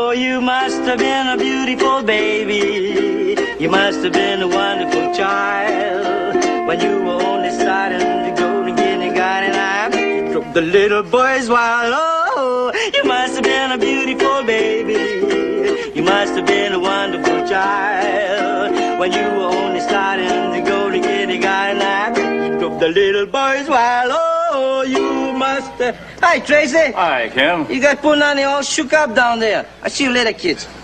Oh, you must have been a beautiful baby. You must have been a wonderful child when you were only starting to go to kindergarten. I took the little boys wild. Oh, you must have been a beautiful baby. You must have been a wonderful child when you were only starting to go to kindergarten. I took the little boys wild. Oh, you must have... Hi, Tracy. Hi, Kim. You got put on the all shook up down there. I'll see you later, kids.